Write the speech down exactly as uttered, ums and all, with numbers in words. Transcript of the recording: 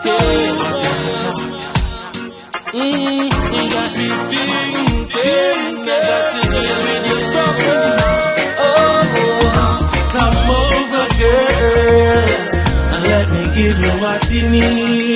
Mm, you got me thinking about to deal with your problem. Oh, come over, girl, and let me give you what you need.